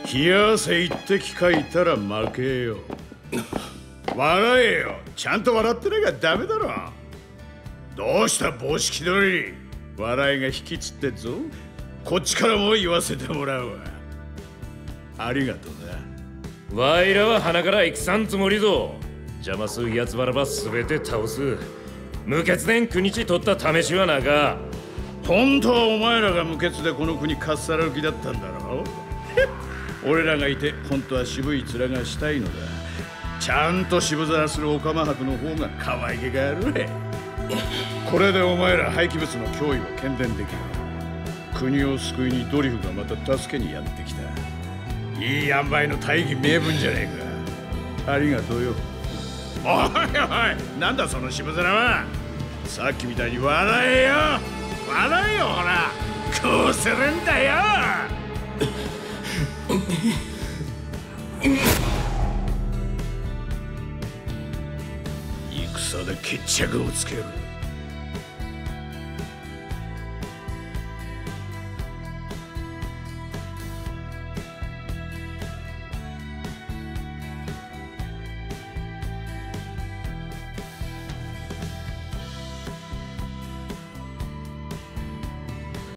冷や汗一滴かいたら負けよ。笑えよ。ちゃんと笑ってなきゃダメだろ。どうした帽子気取り。笑いが引きつってっぞ。こっちからも言わせてもらうわ。ありがとうな。 わいらは鼻から戦んつもりぞ。邪魔するやつばらば全て倒す。無血伝国地取った試しはなか。 本当はお前らが無血でこの国かっさらう気だったんだろ。俺らがいて本当は渋い面がしたいのだ。ちゃんと渋沢するオカマ博の方が可愛げがある。これでお前ら廃棄物の脅威を喧伝できる。国を救いにドリフがまた助けにやってきた。いい塩梅の大義名分じゃねえか。ありがとうよ。おいおい、なんだその渋沢は。さっきみたいに笑えよ。笑えよ、ほら。こうするんだよ。戦で決着をつける。